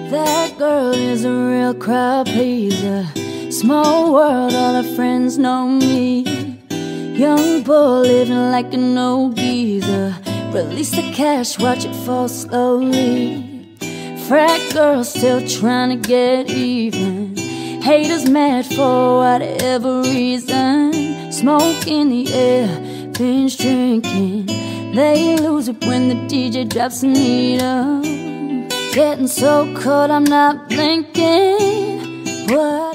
That girl is a real crowd pleaser. Small world, all her friends know me. Young bull living like an old geezer. Release the cash, watch it fall slowly. Frat girl still trying to get even. Haters mad for whatever reason. Smoke in the air, binge drinking. They lose it when the DJ drops the needle. Getting so cold I'm not blinking. What?